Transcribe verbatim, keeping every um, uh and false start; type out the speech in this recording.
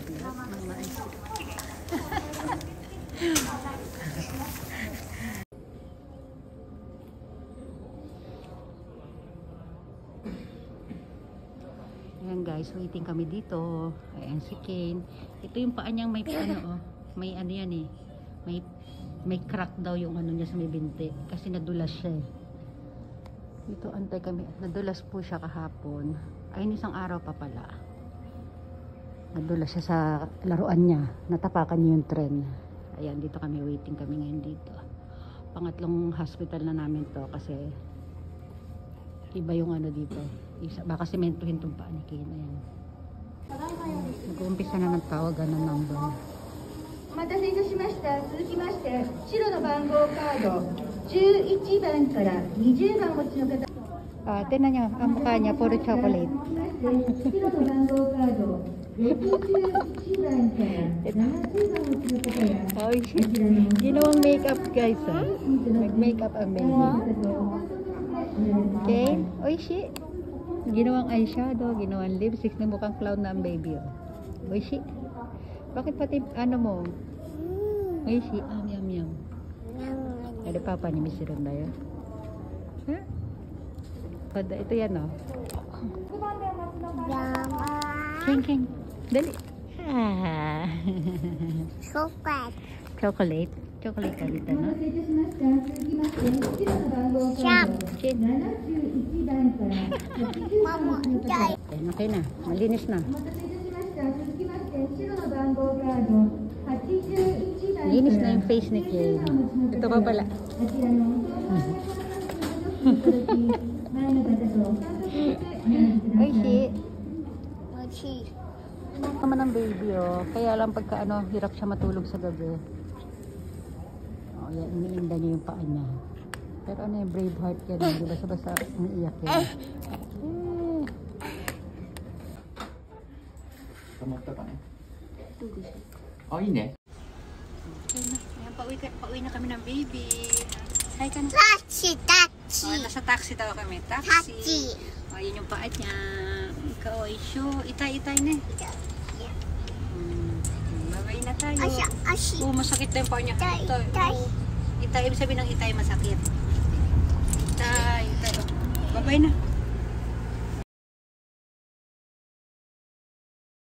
Ayan guys, waiting kami dito. Ayan si Kane. Ito yung paa niyang may ano oh. May ano yan eh. May may crack daw yung ano niya sa may binti kasi nadulas siya eh. Dito antay kami. Nadulas po siya kahapon. Ayun isang araw pa pala. Nadulas siya sa laruan niya. Natapakan niya yung tren. Ayan, dito kami waiting kami ngayon dito. Pangatlong hospital na namin to kasi iba yung ano dito. Isa, baka sementuhin itong paa ni Kane. Ayan. Nag-uumpisa na ng tawagan ng number. お待たせいたしました。続きまして、白の番号カードじゅういちばんからにじゅうばんお持ちの方。 Ah, tinan niyo, ang mukha niya, puro chocolate. 白の番号カードろくじゅういちばんからななじゅうばんお持ちの方や、 Oh, ginawang makeup guys. Ah. Nag-makeup ang baby. Okay? Oishi. Ginawang eyeshadow, ginawang lipstick na mukhang clown na ang baby. Oh. Oishi. Bakit pati ano mo? Oishi. Ah, yum yum. Ada papa ni Miss Ronda ya. Huh? Pada ito yan oh. King King. Dali. Ah. Chocolate. Chocolate. Chocolate ka dito, no? Siap. Chin. Mama, jai. Okay, okay na. Malinis na. Linis na yung face ni Kane. Ito pa pala. Oishi. Oishi. Naman ang baby oh. Kaya lang pagka ano, hirap siya matulog sa gabi. Oh, yan, iniinda niya yung paa niya. Pero ano yung brave heart yan, di ba? Basta-basta umiiyak yan. Eh. Kamusta ka na? Oh, yun eh. Okay na. Ayan, pauwi, ka, pauwi na kami ng baby. Hi ka na. Taxi, taxi. Oh, nasa taxi daw kami. Taxi. Taxi. Oh, yun yung paa niya. Ikaw ay show. Itay-itay na. Hmm. Babay na tayo. Asya, asya. Oh, masakit na yung paa niya. Itay, Ito. itay. Itay, ibig sabihin ng itay masakit. Itay, itay. Babay na.